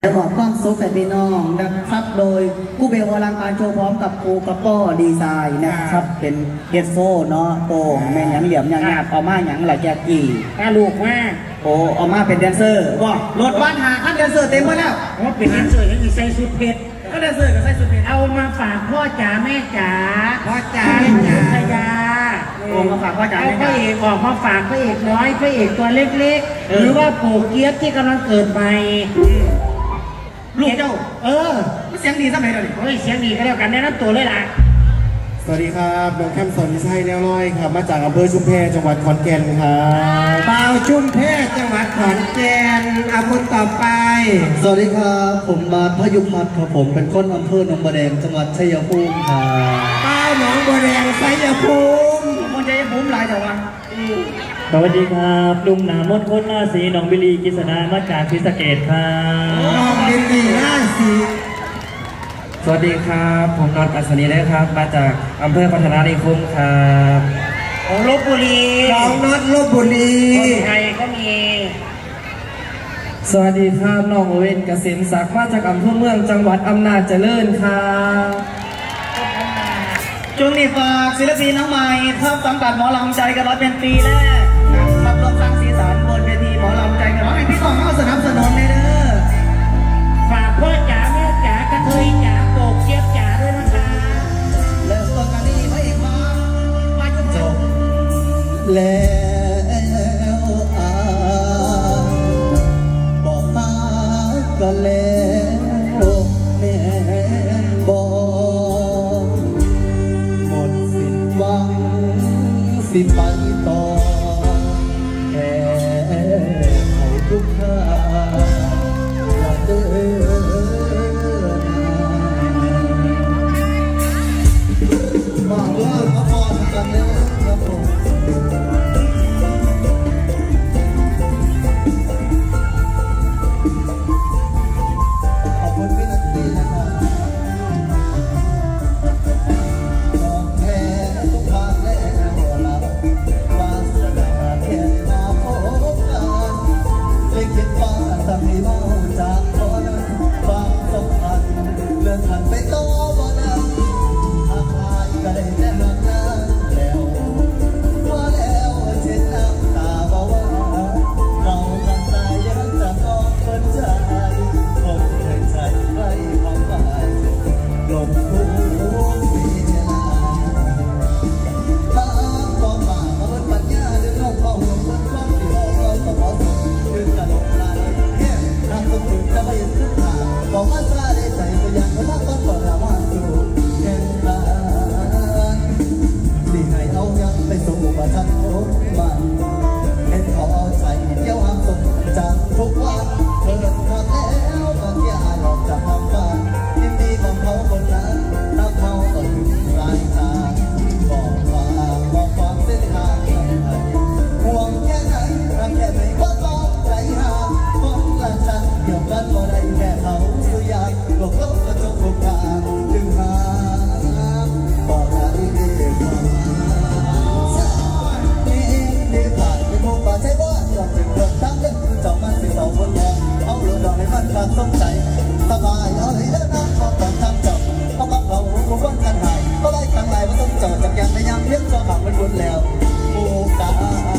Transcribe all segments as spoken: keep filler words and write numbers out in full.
บอกความสุขแก่พี่น้องนะครับโดยผู้เบลอลังการโชว์พร้อมกับครูกระป๋อดีไซน์นะครับเป็นเฮดโฟเนาะโป่งแม่หยังเหลี่ยมหยังหยาบเอามาหยังหลายแจกกี่กาลูกมากโอ้เอามาเป็นแดนเซอร์บอกรถบ้านหาคันแดนเซอร์เต็มหมดแล้วเพราะเป็นแดนเซอร์ที่ใส่สุดเพชรก็แดนเซอร์ก็ใส่สุดเพชรเอามาฝากพ่อจ๋าแม่จ๋าพ่อจ๋าแม่จ๋าโอ้มาฝากพ่อจ๋าเอาพระเอกออกมาฝากพระเอกน้อยพระเอกตัวเล็กๆหรือว่าโปกเกี๊ยบที่กำลังเกิดใหม่ลูกเจ้าเออเสียงดีสักไหนเลยเฮ้ยเสียงดีก็แล้วกันแนะนำตัวเลยล่ะสวัสดีครับน้องแคมสอนวิชัยแนวร้อยครับมาจากอำเภอชุมแพจังหวัดขอนแก่นครับเปาชุมแพจังหวัดขอนแก่นอาคนต่อไปสวัสดีครับผมมาพยุพัฒน์ครับผมเป็นคนอำเภอหนองบัวแดงจังหวัดชัยภูมิครับเปาหนองบัวแดงชัยภูมิคนชัยภูมิหลายจังหวัดสวัสดีครับลุงหนามดคนหน้าสีน้องบิลีกิษณามาจากศรีสะเกษครับน้องบิลีหน้าสีสวัสดีครับผมนนท์อัศนีนะครับมาจากอำเภอพัฒนานิคมครับโอ้ลพบุรีน้องนนท์ลพบุรีคนไทยก็มีสวัสดีครับน้องโอเว่นเกษมศักดิ์มาจากอำเภอเมืองจังหวัดอำนาจเจริญครับช่วงนี้ฝากศิลปินน้องใหม่ครับสังกัดหมอลำใจกันร้อยเป็นปีแรกครับร่วมสร้างสีสันบนเวทีหมอลำใจกันร้อยให้พี่น้องเข้าสนับสนุนเลยเด้อฝากพ่อจ๋าแม่จ๋ากระเทยจ๋าโปกเจี๊ยบจ๋าด้วยนะคะเริ่มต้นกันนี่พระเอกมามาจนจบแล้วอาบอกมาก็แล้วแม่บอกหมดสิ้นหวังสิไปต่อแค่ให้ทุกท่าเดินมาเมื่อมาพอกันเลยครับผมขอบคุณพี่นักดนตรีนะครับมองแค่ทุกทางแล้วเราวาสนาแค่มาพบกันไม่คิดว่าจะมีเมาจากคนความสัมพันธ์เลื่อนผ่านไปต่อวันนั้นหากใครก็ได้แน่นอนแล้วว่าแล้วเช็ดน้ำตาบอกว่าเราทำใจยังจะมองเปิดใจคงเคยใจใครความหมายลมทุกเวลาถ้าก็มามาบนปัญญาเรื่องของความห่วงความความที่บอกเราต้องเอาสุดคือกระโดดลายแค่ทางคนอื่นจะไม่เห็นขึ้นมาบอกว่าซาได้ใจก็ยังไม่รักต้องบอกเราว่าสู่เห็นตาที่ให้เอายังไปสู่ว่าฉันโอ้มันเห็นเขาเอาใจเที่ยวหางส่งจากทุกวันเธอทำแล้วก็ที่อายออกจากความฝันยินดีของเขาคนนั้นถ้าเขาก็ถึงปลายทางบอกว่าบอกความเส้นทางห่วงแค่ไหนรักแค่ไหนก็ต้องใจห่างคนละฉันเกี่ยวกันก็ได้แค่เขาสุยากหลบเขาก็จบทุกทางถึงหาบอกได้เรียกว่านี่ดีผ่านที่พบมาใช่ว่าจบถึงเรื่องทั้งเรื่องจบมันเป็นสองคนแย่เอาเรื่องดอกให้มันความสงใจสบายเอาเลยแล้วนะพอตอนทำจบเขาบอกเราผู้คนกันหายก็ได้ครั้งไรว่าต้องจอดจากยังพยายามเลี้ยงตัวหักมันบุญแล้วโอกาส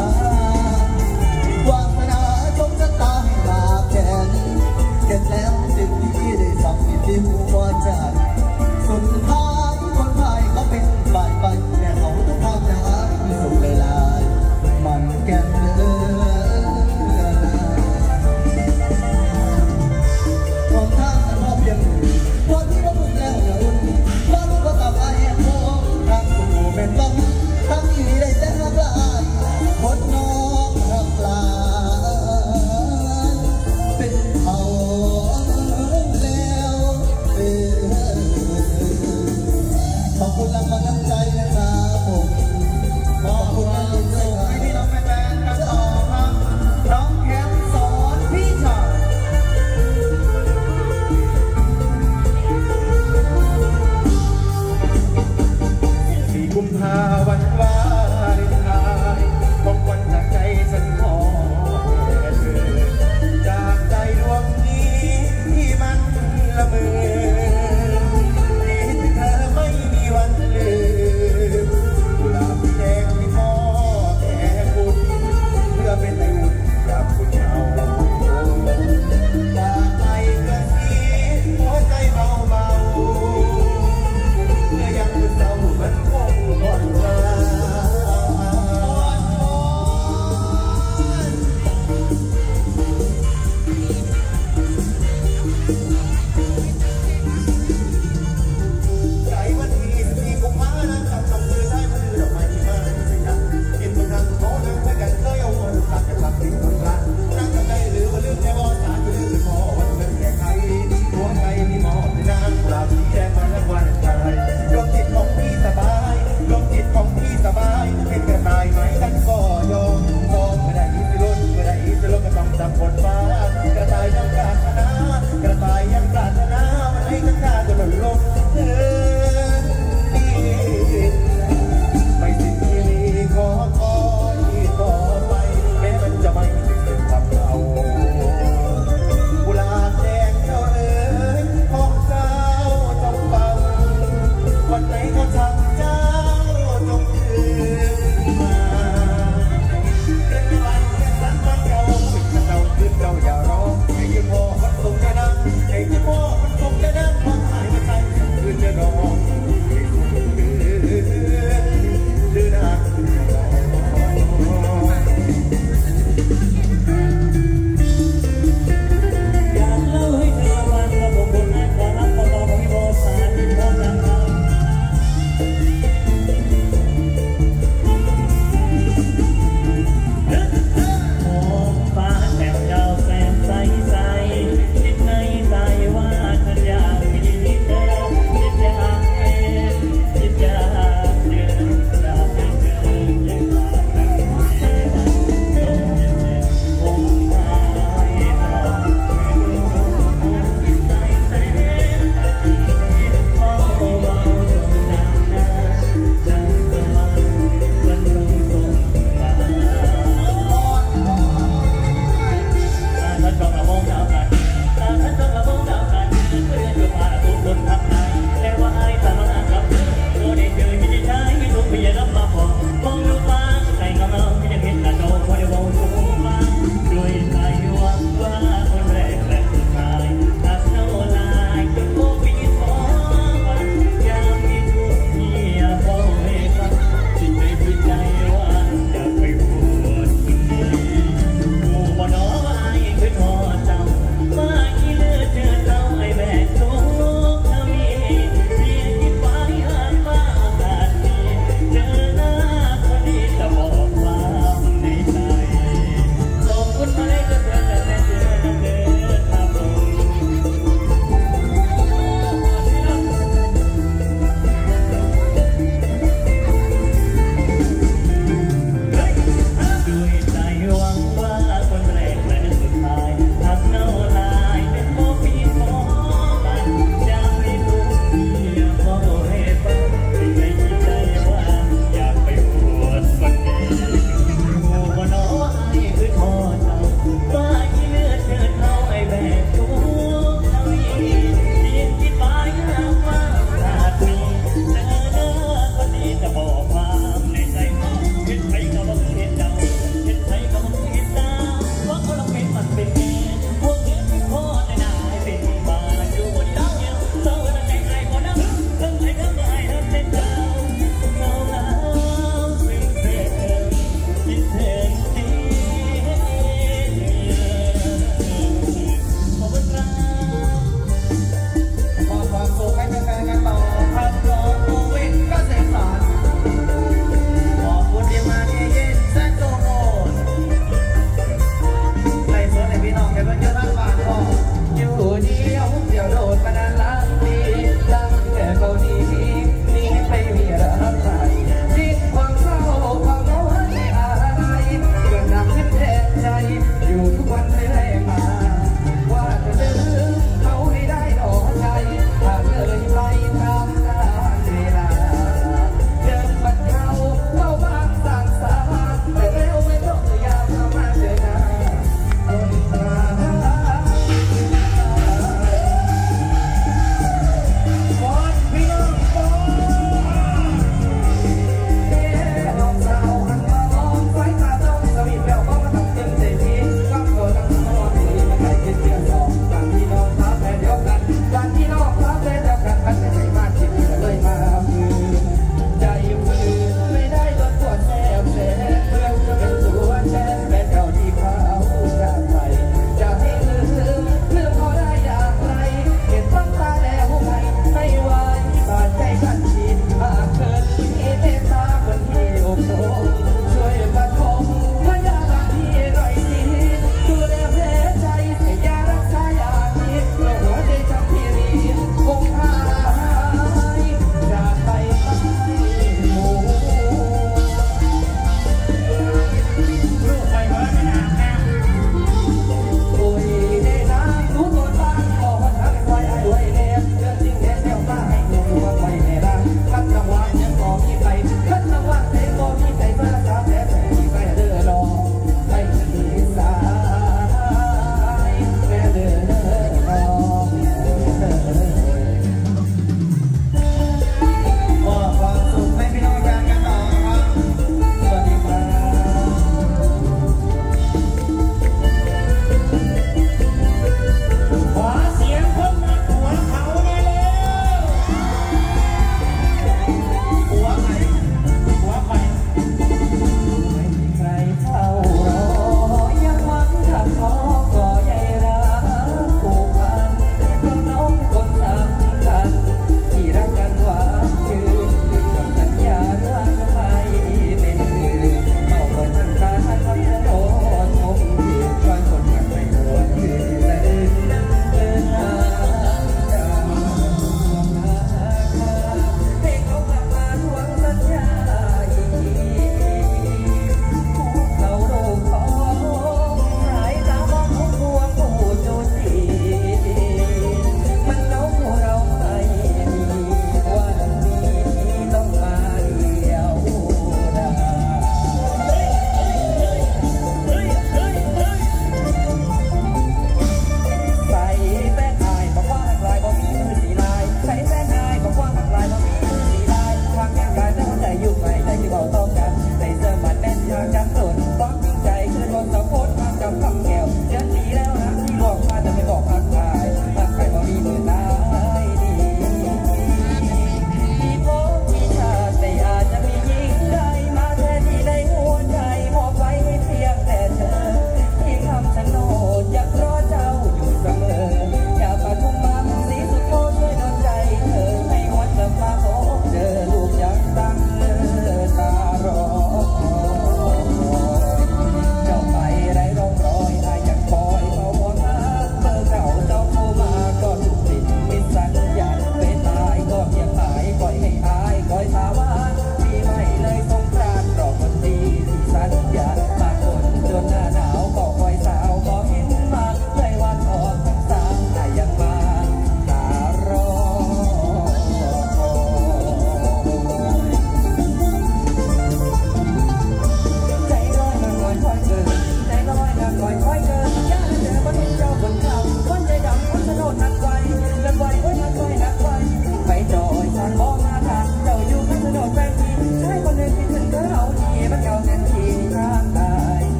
วาสนาชมชะตาให้มาแค่นี้เห็นแล้วสิ่งที่ได้สั่งที่หัวใจสุดท้ายคนไทยก็เป็นฝ่ายไปแต่เขาต้องทำอย่างนั้นสุดเวลามันแก่เดินความ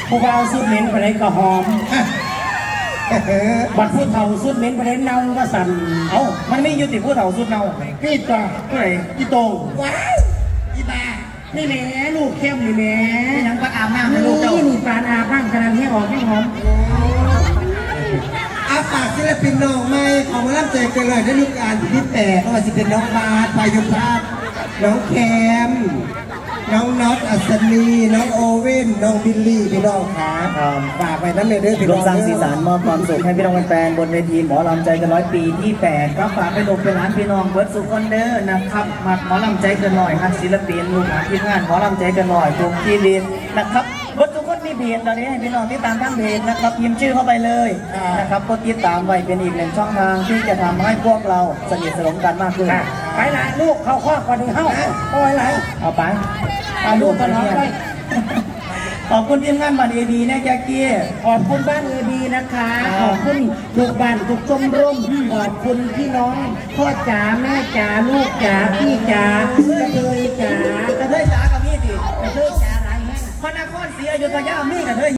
ผู้บ่าวสุดเหม็นไปไหนก็หอมบัดผู้เฒ่าสุดเหม็นไปไหนเน่าก็สั่นเอ้ามันไม่ยุติผู้เฒ่าสุดเนาพี่ต่อเฮ้ยพี่โตงว้าวอีบ้านี่แหม่ลูกเข้มนี่แหม่ยังก็อาบน้ำให้ลูกเจ้านี่นี่ปานอาบ้างกำลังให้ออกให้หอมอาฝากศิลปินน้องใหม่ของมารับใจกันเลยได้ลูกการที่แปดก็ว่าสิเป็นน้องบาสพายุภาพน้องแคมน้องน็อตอัศนีน้องโอเว่นน้องบิลลี่พี่น้องครับฝากไปนั่นเลยด้วยพี่รน้วอมงสร้างสีสันมอบความสุขให้พี่น้องแฟนๆบนเวทีหมอลำใจเกันร้อยปีที่แปดครับฝากไปลงเป็นร้านพี่น้องเบิร์ดสุขคนเดอร์นะครับมาหมอลำใจเกันหน่อยครับศิลปินลูกหลานทีมงานหมอลำใจเกันหน่อยทุกทีรีนนะครับเบิร์ดสุขคนมีเพจตอนนี้ให้พี่น้องที่ตามทางเพจนะครับพิมพ์ชื่อเข้าไปเลยนะครับกดติดตามไว้เป็นอีกหนึ่งช่องทางที่จะทำให้พวกเราสนิทสนมกันมากขึ้นไปหลานลูกเขาข้อก่อนดีเฮ้าโอ้ยไหลเอาไปเอาลูกตลอดไปขอบคุณทีมงานบัตรเอดีนะแจ็คกี้ขอบคุณบ้านเอดีนะคะ ขอบคุณทุกบ้านทุกชมรมขอบคุณพี่น้องพ่อจ๋าแม่จ๋าลูกจ๋าพี่จ๋ากระเทยจ๋ากระเทยจ๋ากับมี่ดิกระเทยจ๋าหลายแห่งพระนครศรีอยุธยามีกระเทย